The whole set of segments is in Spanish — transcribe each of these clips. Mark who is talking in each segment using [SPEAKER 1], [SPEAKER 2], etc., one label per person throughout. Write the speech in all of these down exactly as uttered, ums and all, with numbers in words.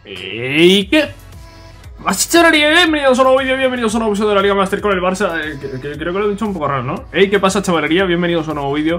[SPEAKER 1] ¿Y qué? Chavalería, bienvenidos a un nuevo vídeo, bienvenidos a un nuevo episodio de la Liga Master con el Barça. eh, que, que, Creo que lo he dicho un poco raro, ¿no? Ey, ¿qué pasa, chavalería? Bienvenidos a un nuevo vídeo.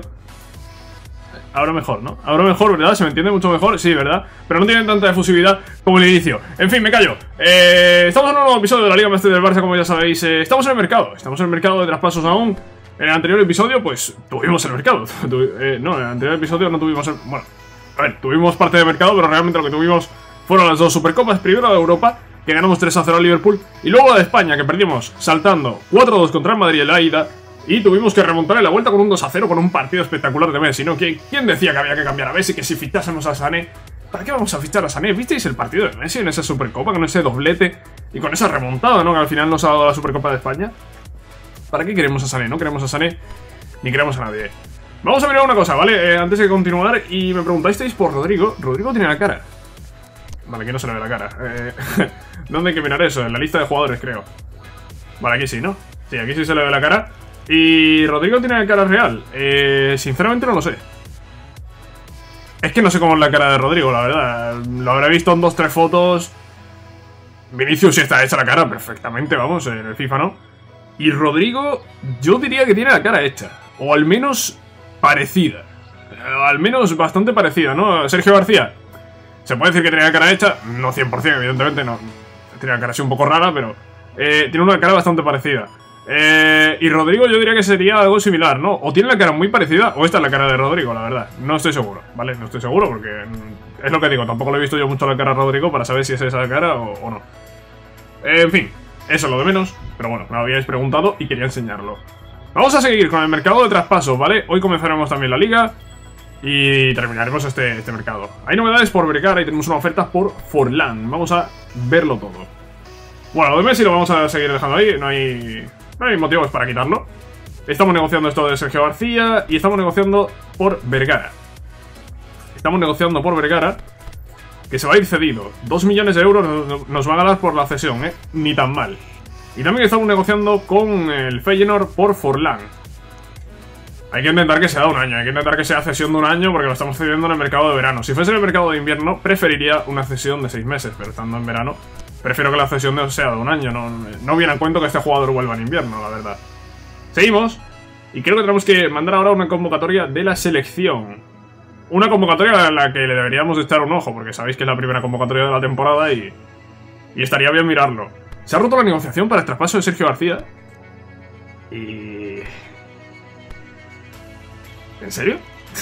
[SPEAKER 1] Ahora mejor, ¿no? Ahora mejor, ¿verdad? ¿Se me entiende mucho mejor? Sí, ¿verdad? Pero no tienen tanta efusividad como el inicio. En fin, me callo. Eh, estamos en un nuevo episodio de la Liga Master del Barça, como ya sabéis. Eh, estamos en el mercado. Estamos en el mercado de traspasos aún. En el anterior episodio, pues, tuvimos el mercado. eh, no, en el anterior episodio no tuvimos el... Bueno, a ver, tuvimos parte del mercado, pero realmente lo que tuvimos fueron las dos Supercopas. Primero de Europa, que ganamos tres a cero a Liverpool, y luego la de España, que perdimos saltando cuatro a dos contra el Madrid en la ida, y tuvimos que remontar en la vuelta con un dos a cero con un partido espectacular de Messi, ¿no? ¿Quién, quién decía que había que cambiar a Messi? Que si fichásemos a Sané... ¿Para qué vamos a fichar a Sané? ¿Visteis el partido de Messi en esa Supercopa, con ese doblete y con esa remontada, ¿no? Que al final nos ha dado la Supercopa de España. ¿Para qué queremos a Sané? No queremos a Sané, ni queremos a nadie. Vamos a mirar una cosa, ¿vale? Eh, antes de continuar, y me preguntasteis por Rodrigo. Rodrigo tiene la cara. Vale, aquí no se le ve la cara. Eh, ¿Dónde hay que mirar eso? En la lista de jugadores, creo. Vale, aquí sí, ¿no? Sí, aquí sí se le ve la cara. Y Rodrigo tiene la cara real. Eh, sinceramente no lo sé. Es que no sé cómo es la cara de Rodrigo, la verdad. Lo habré visto en dos, tres fotos. Vinicius sí está hecha la cara perfectamente, vamos, en el FIFA, ¿no? Y Rodrigo, yo diría que tiene la cara hecha. O al menos parecida. O al menos bastante parecida, ¿no? Sergio García. ¿Se puede decir que tenía la cara hecha? No cien por cien, evidentemente, no. Tiene la cara así un poco rara, pero... Eh, tiene una cara bastante parecida. Eh, y Rodrigo yo diría que sería algo similar, ¿no? O tiene la cara muy parecida, o esta es la cara de Rodrigo, la verdad. No estoy seguro, ¿vale? No estoy seguro porque... Es lo que digo, tampoco le he visto yo mucho la cara a Rodrigo para saber si es esa cara o, o no. Eh, en fin, eso es lo de menos. Pero bueno, me habíais preguntado y quería enseñarlo. Vamos a seguir con el mercado de traspasos, ¿vale? Hoy comenzaremos también la liga y terminaremos este, este mercado. Hay novedades por Vergara y tenemos una oferta por Forlán. Vamos a verlo todo. Bueno, lo de Messi lo vamos a seguir dejando ahí. No hay... No hay motivos para quitarlo. Estamos negociando esto de Sergio García y estamos negociando por Vergara. Estamos negociando por Vergara, que se va a ir cedido. Dos millones de euros nos va a ganar por la cesión, ¿eh? Ni tan mal. Y también estamos negociando con el Feyenoord por Forlán. Hay que intentar que sea un año, hay que intentar que sea cesión de un año porque lo estamos cediendo en el mercado de verano. Si fuese en el mercado de invierno, preferiría una cesión de seis meses, pero estando en verano... Prefiero que la cesión sea de un año, no, no viene a cuento que este jugador vuelva en invierno, la verdad. Seguimos, y creo que tenemos que mandar ahora una convocatoria de la selección. Una convocatoria a la que le deberíamos echar un ojo, porque sabéis que es la primera convocatoria de la temporada y, y estaría bien mirarlo. Se ha roto la negociación para el traspaso de Sergio García. Y... ¿En serio?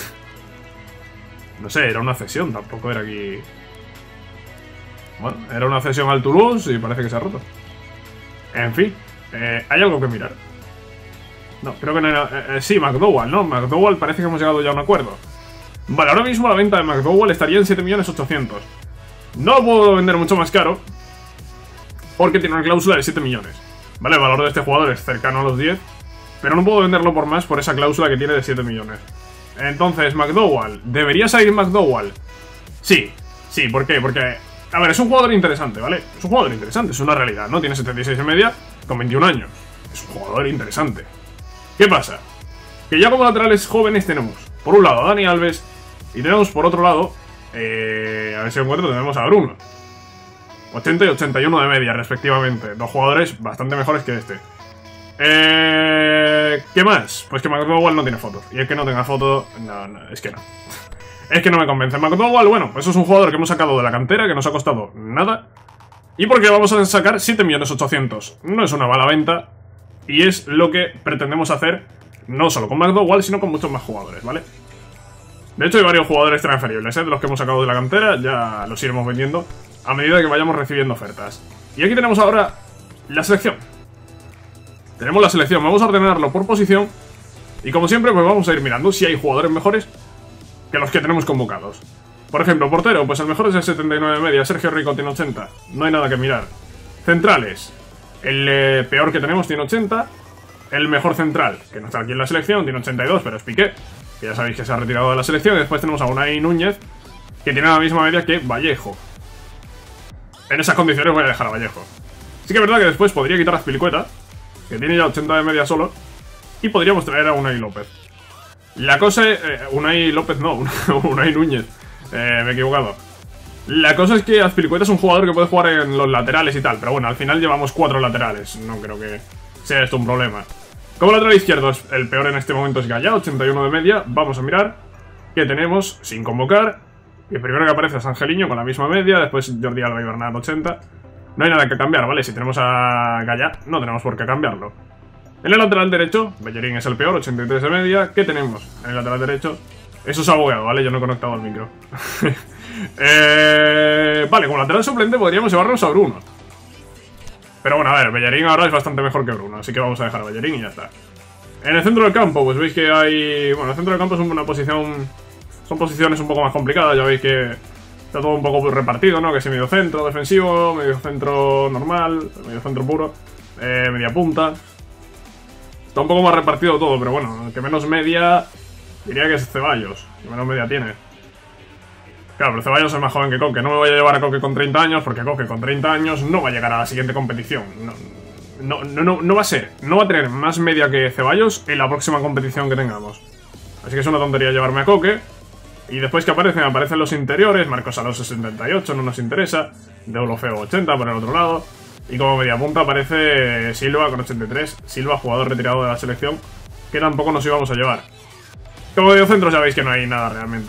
[SPEAKER 1] No sé, era una cesión, tampoco era aquí... Bueno, era una cesión al Toulouse y parece que se ha roto. En fin, eh, hay algo que mirar. No, creo que no era... Eh, eh, sí, McDowell, ¿no? McDowell parece que hemos llegado ya a un acuerdo. Vale, ahora mismo la venta de McDowell estaría en siete millones ochocientos. No lo puedo vender mucho más caro porque tiene una cláusula de siete millones. Vale, el valor de este jugador es cercano a los diez, pero no puedo venderlo por más por esa cláusula que tiene de siete millones. Entonces, McDowell, ¿debería salir McDowell? Sí, sí, ¿por qué? Porque... A ver, es un jugador interesante, ¿vale? Es un jugador interesante, es una realidad, ¿no? Tiene setenta y seis de media con veintiún años. Es un jugador interesante. ¿Qué pasa? Que ya como laterales jóvenes tenemos, por un lado, a Dani Alves, y tenemos por otro lado, eh, a ver si encuentro, tenemos a Bruno. ochenta y ochenta y uno de media, respectivamente. Dos jugadores bastante mejores que este. Eh, ¿Qué más? Pues que McDowell no tiene foto. Y el que no tenga foto, no, no, es que no. Es que no me convence. McDowell, bueno, pues es un jugador que hemos sacado de la cantera, que nos ha costado nada. Y porque vamos a sacar siete millones ochocientos. No es una mala venta. Y es lo que pretendemos hacer, no solo con McDowell, sino con muchos más jugadores, ¿vale? De hecho hay varios jugadores transferibles, ¿eh? De los que hemos sacado de la cantera, ya los iremos vendiendo a medida que vayamos recibiendo ofertas. Y aquí tenemos ahora la selección. Tenemos la selección, vamos a ordenarlo por posición. Y como siempre, pues vamos a ir mirando si hay jugadores mejores que los que tenemos convocados. Por ejemplo, portero, pues el mejor es el setenta y nueve de media, Sergio Rico tiene ochenta, no hay nada que mirar. Centrales, el eh, peor que tenemos tiene ochenta, el mejor central, que no está aquí en la selección, tiene ochenta y dos, pero es Piqué, que ya sabéis que se ha retirado de la selección. Y después tenemos a Unai Núñez, que tiene la misma media que Vallejo. En esas condiciones voy a dejar a Vallejo. Sí que es verdad que después podría quitar a Azpilicueta, que tiene ya ochenta de media solo, y podríamos traer a Unai López. La cosa es... Eh, Unai López no, Unai Núñez. Eh, me he equivocado. La cosa es que Azpilicueta es un jugador que puede jugar en los laterales y tal, pero bueno, al final llevamos cuatro laterales, no creo que sea esto un problema. Como lateral izquierdo, el peor en este momento es Gaya, ochenta y uno de media. Vamos a mirar qué tenemos sin convocar. Y el primero que aparece es Angeliño con la misma media, después Jordi Alba y Bernat ochenta. No hay nada que cambiar, ¿vale? Si tenemos a Gaya, no tenemos por qué cambiarlo. En el lateral derecho, Bellerín es el peor, ochenta y tres de media. ¿Qué tenemos en el lateral derecho? Eso es abogado, ¿vale? Yo no he conectado al micro. eh, vale, como lateral suplente podríamos llevarnos a Bruno. Pero bueno, a ver, Bellerín ahora es bastante mejor que Bruno, así que vamos a dejar a Bellerín y ya está. En el centro del campo, pues veis que hay... Bueno, el centro del campo es una posición... Son posiciones un poco más complicadas, ya veis que está todo un poco repartido, ¿no? Que si medio centro defensivo, medio centro normal, medio centro puro, eh, media punta. Está un poco más repartido todo, pero bueno, el que menos media diría que es Ceballos, que menos media tiene. Claro, pero Ceballos es más joven que Coque. No me voy a llevar a Coque con treinta años, porque Coque con treinta años no va a llegar a la siguiente competición. No, no, no, no, no va a ser, no va a tener más media que Ceballos en la próxima competición que tengamos. Así que es una tontería llevarme a Coque. Y después que aparecen, aparecen los interiores. Marcos Alonso setenta y ocho, no nos interesa. Deulofeo ochenta por el otro lado. Y como media punta aparece Silva con ochenta y tres. Silva, jugador retirado de la selección, que tampoco nos íbamos a llevar. Como medio centro ya veis que no hay nada realmente.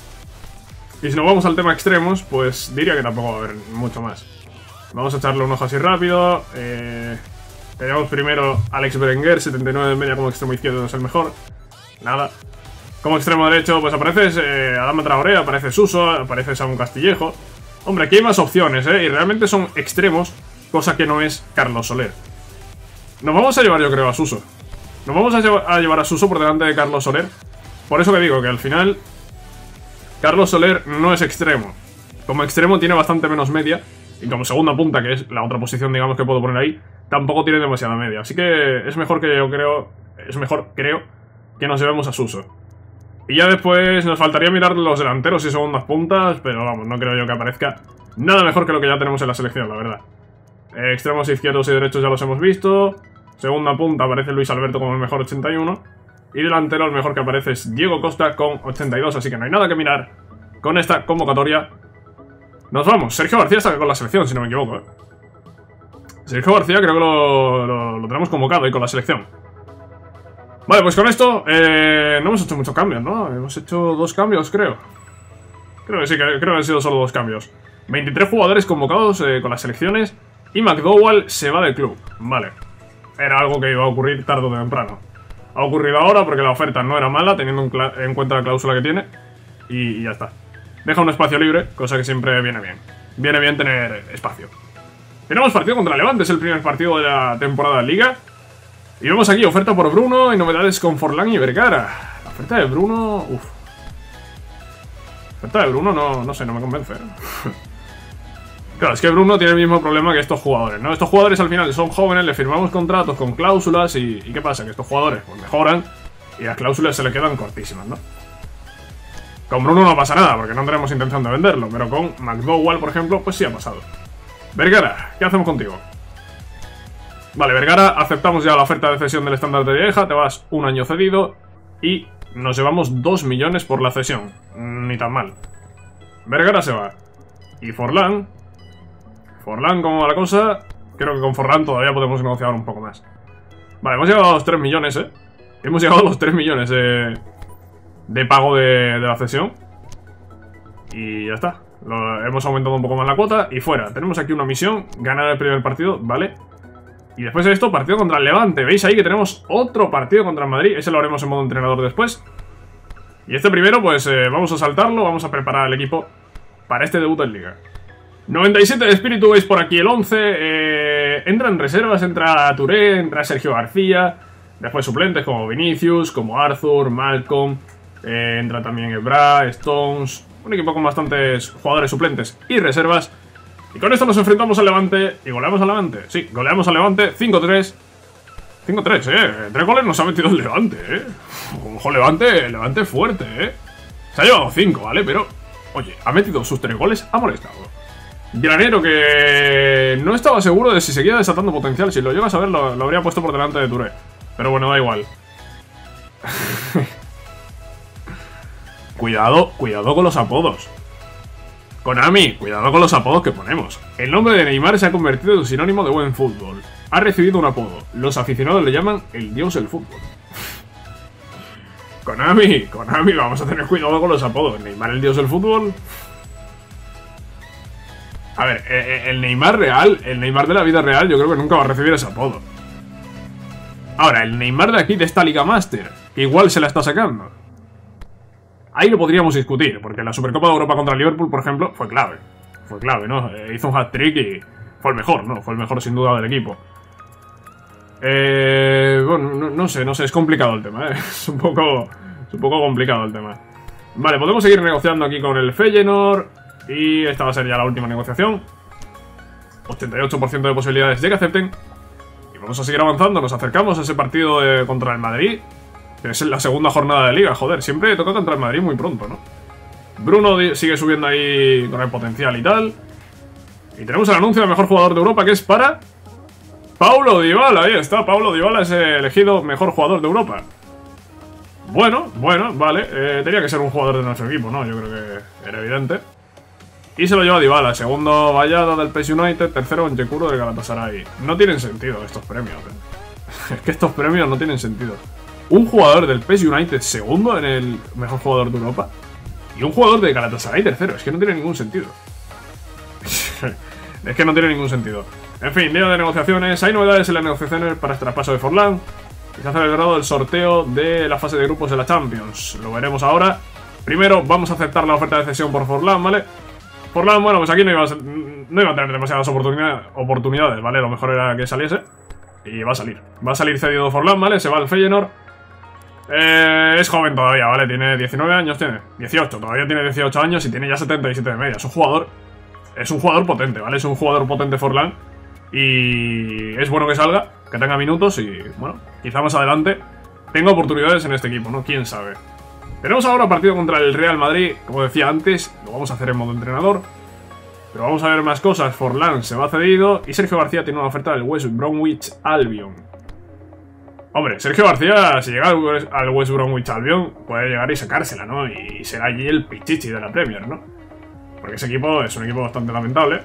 [SPEAKER 1] Y si nos vamos al tema extremos, pues diría que tampoco va a haber mucho más. Vamos a echarle un ojo así rápido. Eh, tenemos primero Alex Berenguer, setenta y nueve de media como extremo izquierdo, no es el mejor. Nada. Como extremo derecho, pues aparece eh, Adama Traoré, aparece Suso, aparece Samu Castillejo. Hombre, aquí hay más opciones, ¿eh? Y realmente son extremos, cosa que no es Carlos Soler. Nos vamos a llevar, yo creo, a Suso. Nos vamos a, llevar a, llevar a Suso por delante de Carlos Soler. Por eso que digo que al final Carlos Soler no es extremo. Como extremo tiene bastante menos media. Y como segunda punta, que es la otra posición, digamos, que puedo poner ahí, tampoco tiene demasiada media. Así que es mejor que yo creo... Es mejor, creo, que nos llevemos a Suso. Y ya después nos faltaría mirar los delanteros y segundas puntas, pero vamos, no creo yo que aparezca nada mejor que lo que ya tenemos en la selección, la verdad. Eh, extremos izquierdos y derechos ya los hemos visto. Segunda punta aparece Luis Alberto como el mejor, ochenta y uno. Y delantero el mejor que aparece es Diego Costa con ochenta y dos, así que no hay nada que mirar con esta convocatoria. Nos vamos. Sergio García está con la selección, si no me equivoco, ¿eh? Sergio García creo que lo, lo, lo tenemos convocado ahí con la selección. Vale, pues con esto eh, no hemos hecho muchos cambios, ¿no? Hemos hecho dos cambios, creo. Creo que sí, que, creo que han sido solo dos cambios. veintitrés jugadores convocados eh, con las selecciones. Y McDowell se va del club. Vale. Era algo que iba a ocurrir tarde o temprano. Ha ocurrido ahora porque la oferta no era mala, teniendo en cuenta la cláusula que tiene. Y, y ya está. Deja un espacio libre, cosa que siempre viene bien. Viene bien tener espacio. Tenemos partido contra Levante, es el primer partido de la temporada de Liga. Y vemos aquí oferta por Bruno y novedades con Forlán y Vergara. La oferta de Bruno... Uff. La oferta de Bruno no, no sé, no me convence. Claro, es que Bruno tiene el mismo problema que estos jugadores, ¿no? Estos jugadores al final son jóvenes, le firmamos contratos con cláusulas y... ¿Y qué pasa? Que estos jugadores pues mejoran y las cláusulas se le quedan cortísimas, ¿no? Con Bruno no pasa nada porque no tenemos intención de venderlo, pero con McDowell, por ejemplo, pues sí ha pasado. Vergara, ¿qué hacemos contigo? Vale, Vergara, aceptamos ya la oferta de cesión del estándar de Lieja, te vas un año cedido y nos llevamos dos millones por la cesión. Ni tan mal. Vergara se va. Y Forlán... Forlán, ¿cómo va la cosa? Creo que con Forlán todavía podemos negociar un poco más. Vale, hemos llegado a los tres millones, ¿eh? Hemos llegado a los tres millones de, de pago de, de la cesión. Y ya está. Lo, hemos aumentado un poco más la cuota y fuera. Tenemos aquí una misión, ganar el primer partido, ¿vale? Y después de esto, partido contra el Levante. ¿Veis ahí que tenemos otro partido contra el Madrid? Ese lo haremos en modo entrenador después. Y este primero, pues eh, vamos a saltarlo. Vamos a preparar el equipo para este debut en Liga. noventa y siete de espíritu, veis por aquí el once. Eh, entran reservas, entra Touré, entra Sergio García. Después suplentes como Vinicius, como Arthur, Malcolm. Eh, entra también Ebra, Stones. Un equipo con bastantes jugadores suplentes y reservas. Y con esto nos enfrentamos al Levante y goleamos al Levante. Sí, goleamos al Levante cinco tres. cinco tres, eh. Tres goles nos ha metido el Levante, eh. Ojo, Levante, Levante fuerte, eh. Se ha llevado cinco, ¿vale? Pero, oye, ha metido sus tres goles, ha molestado. Granero, que no estaba seguro de si seguía desatando potencial. Si lo llegas a ver, lo, lo habría puesto por delante de Touré. Pero bueno, da igual. Cuidado, cuidado con los apodos. Konami, cuidado con los apodos que ponemos. El nombre de Neymar se ha convertido en un sinónimo de buen fútbol. Ha recibido un apodo. Los aficionados le llaman el dios del fútbol. Konami, Konami, vamos a tener cuidado con los apodos. Neymar el dios del fútbol. A ver, el Neymar real, el Neymar de la vida real, yo creo que nunca va a recibir ese apodo. Ahora, el Neymar de aquí, de esta Liga Master, que igual se la está sacando. Ahí lo podríamos discutir, porque la Supercopa de Europa contra el Liverpool, por ejemplo, fue clave. Fue clave, ¿no? Eh, hizo un hat-trick y fue el mejor, ¿no? Fue el mejor sin duda del equipo. Eh, bueno, no, no sé, no sé, es complicado el tema, ¿eh? Es un poco, es un poco complicado el tema. Vale, podemos seguir negociando aquí con el Feyenoord. Y esta va a ser ya la última negociación. ochenta y ocho por ciento de posibilidades de que acepten. Y vamos a seguir avanzando, nos acercamos a ese partido de, contra el Madrid. Que es la segunda jornada de Liga, joder, siempre toca contra el Madrid muy pronto, ¿no? Bruno sigue subiendo ahí con el potencial y tal. Y tenemos el anuncio del mejor jugador de Europa, que es para... Paulo Dybala, ahí está, Paulo Dybala es elegido mejor jugador de Europa. Bueno, bueno, vale, eh, tenía que ser un jugador de nuestro equipo, ¿no? Yo creo que era evidente. Y se lo lleva Dybala, segundo Vallada del P S United, tercero Onyekuru del Galatasaray. No tienen sentido estos premios, ¿eh? Es que estos premios no tienen sentido. Un jugador del P S United segundo en el mejor jugador de Europa y un jugador de Galatasaray tercero, es que no tiene ningún sentido. Es que no tiene ningún sentido. En fin, día de negociaciones. Hay novedades en las negociaciones para este traspaso de Forlán. Y se ha celebrado el sorteo de la fase de grupos de la Champions. Lo veremos ahora. Primero vamos a aceptar la oferta de cesión por Forlán, ¿vale? Forlán, bueno, pues aquí no iba a, ser, no iba a tener demasiadas oportunidades, oportunidades, ¿vale? Lo mejor era que saliese. Y va a salir. Va a salir cedido Forlán, ¿vale? Se va al Feyenoord. Eh, es joven todavía, ¿vale? Tiene diecinueve años, tiene dieciocho. Todavía tiene dieciocho años y tiene ya setenta y siete de media. Es un jugador... Es un jugador potente, ¿vale? Es un jugador potente Forlán. Y es bueno que salga, que tenga minutos y, bueno, quizá más adelante tenga oportunidades en este equipo, ¿no? Quién sabe. Tenemos ahora partido contra el Real Madrid, como decía antes, lo vamos a hacer en modo entrenador. Pero vamos a ver más cosas. Forlán se va cedido y Sergio García tiene una oferta del West Bromwich Albion. Hombre, Sergio García, si llega al West Bromwich Albion, puede llegar y sacársela, ¿no? Y será allí el pichichi de la Premier, ¿no? Porque ese equipo es un equipo bastante lamentable.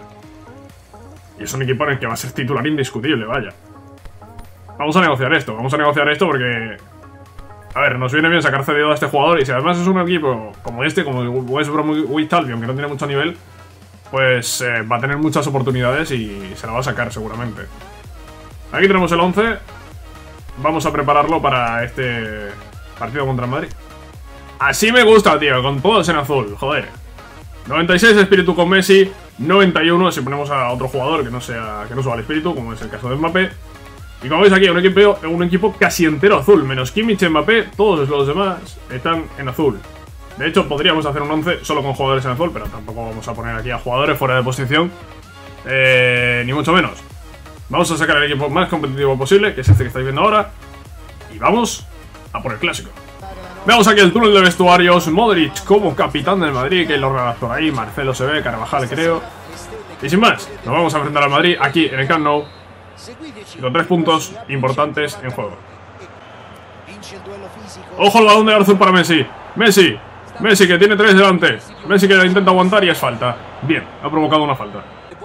[SPEAKER 1] Y es un equipo en el que va a ser titular indiscutible, vaya. Vamos a negociar esto, vamos a negociar esto porque... A ver, nos viene bien sacar cedido a este jugador. Y si además es un equipo como este, como el West Bromwich Albion, que no tiene mucho nivel, pues eh, va a tener muchas oportunidades y se la va a sacar seguramente. Aquí tenemos el once. Vamos a prepararlo para este partido contra el Madrid. Así me gusta, tío, con todos en azul, joder. noventa y seis espíritu con Messi, noventa y uno si ponemos a otro jugador que no sea que no suba el espíritu, como es el caso de Mbappé. Y como veis aquí, un equipo, un equipo casi entero azul, menos Kimmich y Mbappé, todos los demás están en azul. De hecho, podríamos hacer un once solo con jugadores en azul, pero tampoco vamos a poner aquí a jugadores fuera de posición, eh, ni mucho menos. Vamos a sacar el equipo más competitivo posible, que es este que estáis viendo ahora, y vamos a por el clásico. Veamos aquí el túnel de vestuarios. Modric como capitán del Madrid, que lo redactor ahí, Marcelo se ve, Carvajal creo. Y sin más, nos vamos a enfrentar al Madrid aquí en el Camp Nou, con tres puntos importantes en juego. Ojo el balón de Arthur para Messi. Messi, Messi que tiene tres delante. Messi que la intenta aguantar y es falta. Bien, ha provocado una falta.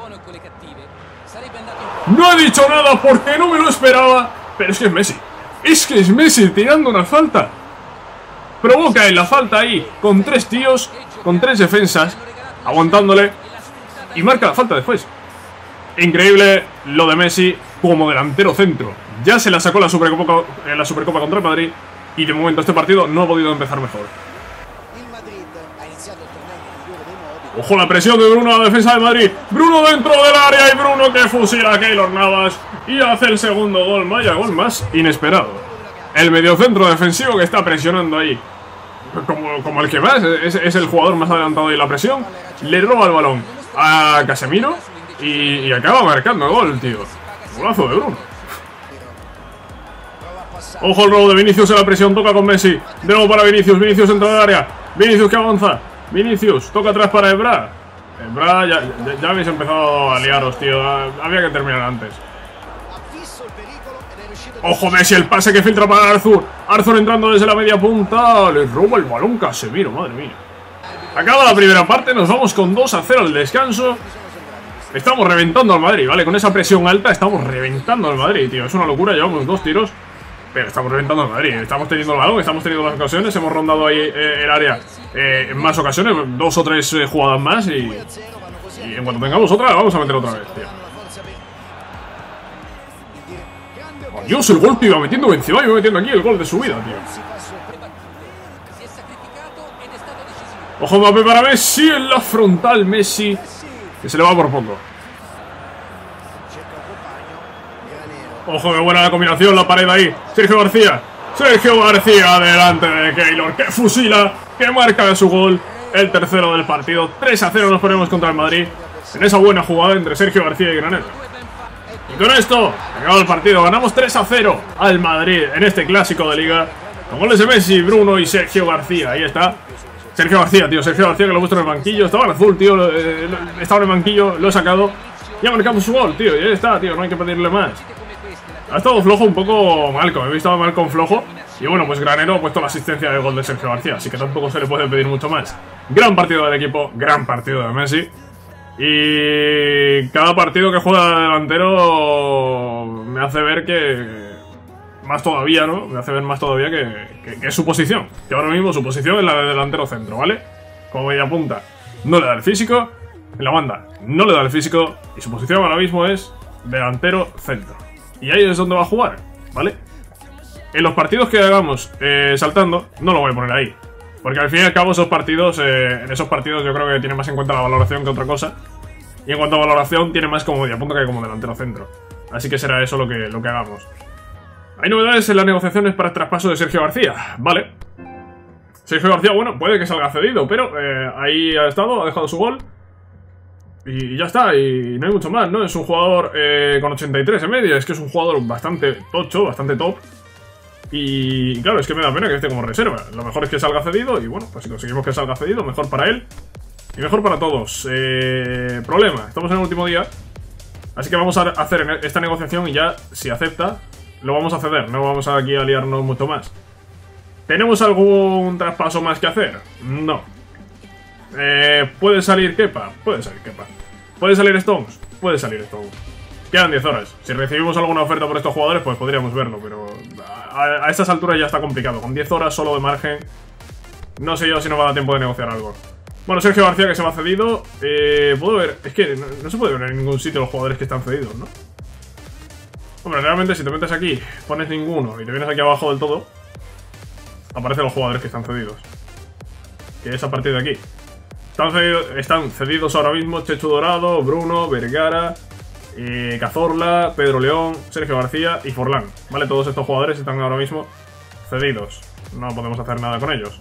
[SPEAKER 1] No he dicho nada porque no me lo esperaba. Pero es que es Messi. Es que es Messi tirando una falta. Provoca en la falta ahí con tres tíos, con tres defensas, aguantándole. Y marca la falta después. Increíble lo de Messi como delantero centro. Ya se la sacó la Supercopa, en la Supercopa contra el Madrid. Y de momento este partido no ha podido empezar mejor. Ojo la presión de Bruno a la defensa del Madrid. Bruno dentro del área y Bruno que fusila a Keylor Navas. Y hace el segundo gol. Vaya gol más inesperado. El mediocentro defensivo que está presionando ahí. Como, como el que más. Es, es el jugador más adelantado de la presión. Le roba el balón a Casemiro. Y, y acaba marcando gol, tío. Golazo de Bruno. Ojo el robo de Vinicius en la presión. Toca con Messi. De nuevo para Vinicius. Vinicius entra del área. Vinicius que avanza. Vinicius, toca atrás para Ebra. Ebra, ya, ya, ya habéis empezado a liaros, tío. Había que terminar antes. Ojo Messi, el pase que filtra para Arthur. Arthur entrando desde la media punta. Le roba el balón Casemiro, madre mía. Acaba la primera parte, nos vamos con dos a cero al descanso. Estamos reventando al Madrid, ¿vale? Con esa presión alta estamos reventando al Madrid, tío. Es una locura, llevamos dos tiros, pero estamos reventando al Madrid. Estamos teniendo el balón, estamos teniendo las ocasiones. Hemos rondado ahí eh, el área eh, en más ocasiones, dos o tres eh, jugadas más. Y, y en cuanto tengamos otra, la vamos a meter otra vez, tío. Oh, Dios, el gol, tío, iba metiendo Benzema y iba metiendo aquí el gol de su vida, tío. Ojo, Mbappé para Messi en la frontal. Messi, que se le va por poco. Ojo, qué buena la combinación, la pared ahí. Sergio García. Sergio García delante de Keylor, que fusila, que marca de su gol. El tercero del partido. tres a cero nos ponemos contra el Madrid. En esa buena jugada entre Sergio García y Granero. Y con esto, acabado el partido. Ganamos tres a cero al Madrid en este clásico de liga. Con goles de Messi, Bruno y Sergio García. Ahí está. Sergio García, tío, Sergio García, que lo he puesto en el banquillo. Estaba en azul, tío, eh, estaba en el banquillo, lo he sacado. Ya marcamos su gol, tío, y ahí está, tío, no hay que pedirle más. Ha estado flojo un poco Malcom, he visto a Malcom flojo. Y bueno, pues Granero ha puesto la asistencia del gol de Sergio García, así que tampoco se le puede pedir mucho más. Gran partido del equipo, gran partido de Messi. Y cada partido que juega delantero me hace ver que... Más todavía, ¿no? Me hace ver más todavía que, que, que es su posición. Que ahora mismo su posición es la de delantero centro, ¿vale? Como ella apunta, no le da el físico. En la banda, no le da el físico. Y su posición ahora mismo es delantero centro. Y ahí es donde va a jugar, ¿vale? En los partidos que hagamos eh, saltando, no lo voy a poner ahí. Porque al fin y al cabo esos partidos, eh, en esos partidos yo creo que tiene más en cuenta la valoración que otra cosa. Y en cuanto a valoración, tiene más como de apunta que como delantero centro. Así que será eso lo que, lo que hagamos. Hay novedades en las negociaciones para el traspaso de Sergio García, vale. Sergio García, bueno, puede que salga cedido, pero eh, ahí ha estado, ha dejado su gol. Y ya está, y no hay mucho más, ¿no? Es un jugador eh, con ochenta y tres en media, es que es un jugador bastante tocho, bastante top. Y claro, es que me da pena que esté como reserva. Lo mejor es que salga cedido y bueno, pues si conseguimos que salga cedido, mejor para él y mejor para todos. Eh, problema, estamos en el último día, así que vamos a hacer esta negociación y ya, si acepta... Lo vamos a ceder, no vamos aquí a liarnos mucho más. ¿Tenemos algún traspaso más que hacer? No. Eh, ¿Puede salir Kepa? Puede salir Kepa. ¿Puede salir Stones? Puede salir Stones. Quedan diez horas. Si recibimos alguna oferta por estos jugadores, pues podríamos verlo, pero a, a estas alturas ya está complicado. Con diez horas solo de margen, no sé yo si nos va a dar tiempo de negociar algo. Bueno, Sergio García, que se va cedido. Eh, puedo ver, es que no, no se puede ver en ningún sitio los jugadores que están cedidos, ¿no? Hombre, realmente si te metes aquí, pones ninguno y te vienes aquí abajo del todo, aparecen los jugadores que están cedidos. Que es a partir de aquí. Están cedidos, están cedidos ahora mismo Chechu Dorado, Bruno, Vergara, eh, Cazorla, Pedro León, Sergio García y Forlán. Vale, todos estos jugadores están ahora mismo cedidos. No podemos hacer nada con ellos.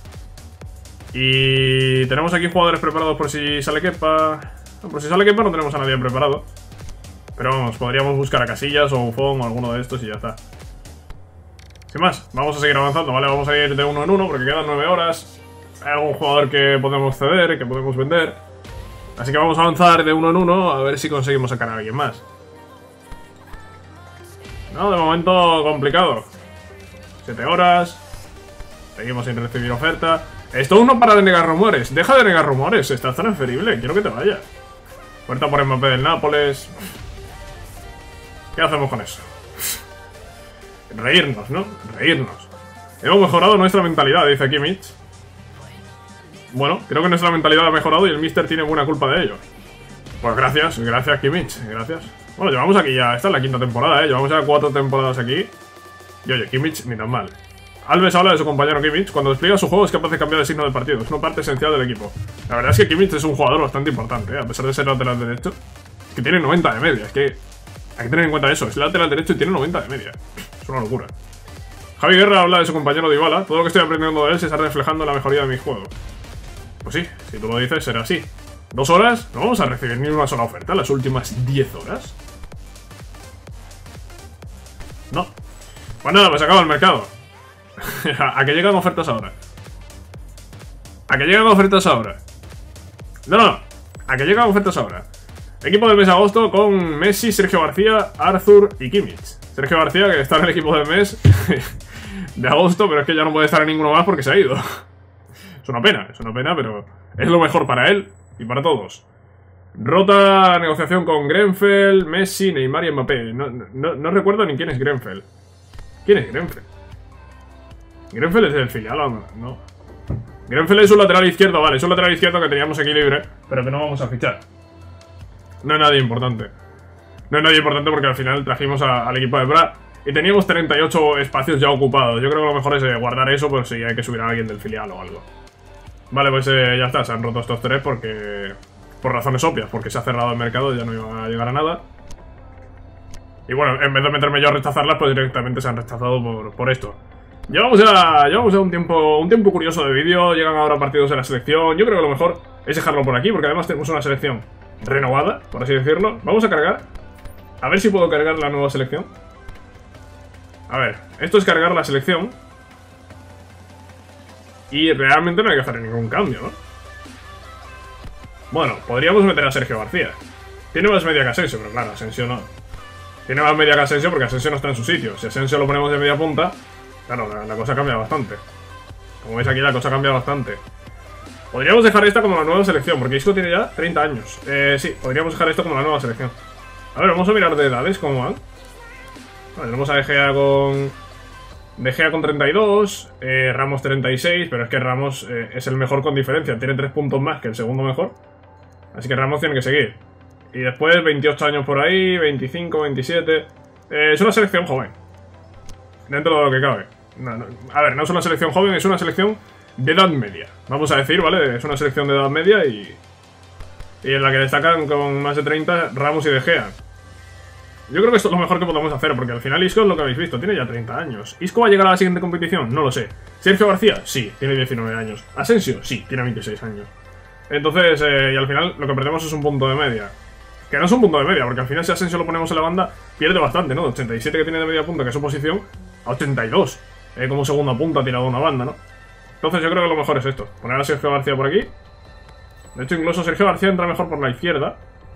[SPEAKER 1] Y tenemos aquí jugadores preparados por si sale Kepa. No, por si sale Kepa no tenemos a nadie preparado. Pero vamos, podríamos buscar a Casillas o Buffon o alguno de estos y ya está. Sin más, vamos a seguir avanzando, ¿vale? Vamos a ir de uno en uno porque quedan nueve horas. Hay algún jugador que podemos ceder, que podemos vender. Así que vamos a avanzar de uno en uno a ver si conseguimos sacar a alguien más. No, de momento complicado. siete horas. Seguimos sin recibir oferta. Esto no para de negar rumores. Deja de negar rumores, estás tan inferible, quiero que te vayas. Oferta por Mbappé del Nápoles. ¿Qué hacemos con eso? Reírnos, ¿no? Reírnos. Hemos mejorado nuestra mentalidad, dice Kimmich. Bueno, creo que nuestra mentalidad ha mejorado y el Mister tiene buena culpa de ello. Pues gracias, gracias Kimmich, gracias. Bueno, llevamos aquí ya, esta es la quinta temporada, ¿eh? Llevamos ya cuatro temporadas aquí. Y oye, Kimmich ni tan mal. Alves habla de su compañero Kimmich. Cuando despliega su juego es capaz de cambiar el signo del partido. Es una parte esencial del equipo. La verdad es que Kimmich es un jugador bastante importante, ¿eh? A pesar de ser lateral derecho. Que tiene noventa de media, es que... Hay que tener en cuenta eso, es lateral derecho y tiene noventa de media. Es una locura. Javi Guerra habla de su compañero Dybala. Todo lo que estoy aprendiendo de él se está reflejando en la mejoría de mi juego. Pues sí, si tú lo dices será así. ¿Dos horas? No vamos a recibir ni una sola oferta las últimas diez horas. No. Pues nada, pues acaba el mercado. ¿A qué llegan ofertas ahora? ¿A qué llegan ofertas ahora? No, no, ¿a qué llegan ofertas ahora? Equipo del mes de agosto con Messi, Sergio García, Arthur y Kimmich. Sergio García, que está en el equipo del mes de agosto, pero es que ya no puede estar en ninguno más porque se ha ido. Es una pena, es una pena, pero es lo mejor para él y para todos. Rota negociación con Grenfell, Messi, Neymar y Mbappé. No, no, no recuerdo ni quién es Grenfell. ¿Quién es Grenfell? Grenfell es del filial, ¿no? Grenfell es un lateral izquierdo, vale, es un lateral izquierdo que teníamos aquí libre, pero que no vamos a fichar. No es nadie importante. No es nadie importante porque al final trajimos a, al equipo de Bra y teníamos treinta y ocho espacios ya ocupados. Yo creo que lo mejor es eh, guardar eso por si hay que subir a alguien del filial o algo. Vale, pues eh, ya está, se han roto estos tres porque... por razones obvias, porque se ha cerrado el mercado y ya no iba a llegar a nada. Y bueno, en vez de meterme yo a rechazarlas, pues directamente se han rechazado por, por esto. Llevamos ya, llevamos ya un tiempo un tiempo curioso de vídeo, llegan ahora partidos de la selección. Yo creo que lo mejor es dejarlo por aquí, porque además tenemos una selección renovada, por así decirlo. Vamos a cargar. A ver si puedo cargar la nueva selección. A ver, esto es cargar la selección. Y realmente no hay que hacer ningún cambio, ¿no? Bueno, podríamos meter a Sergio García. Tiene más media que Asensio, pero claro, Asensio no. Tiene más media que Asensio porque Asensio no está en su sitio. Si Asensio lo ponemos de media punta, claro, la, la cosa cambia bastante. Como veis aquí, la cosa cambia bastante. Podríamos dejar esta como la nueva selección, porque Isco tiene ya treinta años. Eh, sí, podríamos dejar esto como la nueva selección. A ver, vamos a mirar de edades cómo van. Vale, tenemos a De Gea con... De Gea con treinta y dos, eh, Ramos treinta y seis, pero es que Ramos eh, es el mejor con diferencia. Tiene tres puntos más que el segundo mejor. Así que Ramos tiene que seguir. Y después veintiocho años por ahí, veinticinco, veintisiete... Eh, es una selección joven. Dentro de lo que cabe. No, no, a ver, no es una selección joven, es una selección de edad media. Vamos a decir, ¿vale? Es una selección de edad media y... Y en la que destacan con más de treinta Ramos y De Gea. Yo creo que esto es lo mejor que podemos hacer, porque al final Isco es lo que habéis visto, tiene ya treinta años. ¿Isco va a llegar a la siguiente competición? No lo sé. ¿Sergio García? Sí, tiene diecinueve años. ¿Asensio? Sí, tiene veintiséis años. Entonces, eh, y al final lo que perdemos es un punto de media. Que no es un punto de media, porque al final si Asensio lo ponemos en la banda, pierde bastante, ¿no? De ochenta y siete que tiene de media punta, que es su posición, a ochenta y dos. Eh, como segunda punta tirado a una banda, ¿no? Entonces yo creo que lo mejor es esto. Poner a Sergio García por aquí. De hecho, incluso Sergio García entra mejor por la izquierda.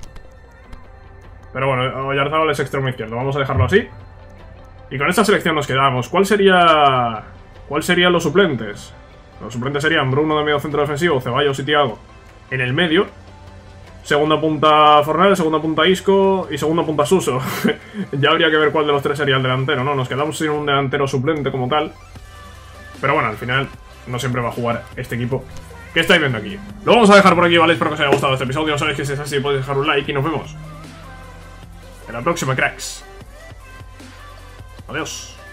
[SPEAKER 1] Pero bueno, Oyarzábal es extremo izquierdo. Vamos a dejarlo así. Y con esta selección nos quedamos. ¿Cuál sería... ¿Cuál serían los suplentes? Los suplentes serían Bruno de medio centro defensivo, Ceballos y Thiago en el medio. Segunda punta Fornal, segunda punta Isco y segunda punta Suso. Ya habría que ver cuál de los tres sería el delantero, ¿no? Nos quedamos sin un delantero suplente como tal. Pero bueno, al final no siempre va a jugar este equipo que estáis viendo aquí. Lo vamos a dejar por aquí, ¿vale? Espero que os haya gustado este episodio. Sabéis que si es así podéis dejar un like y nos vemos en la próxima, cracks. Adiós.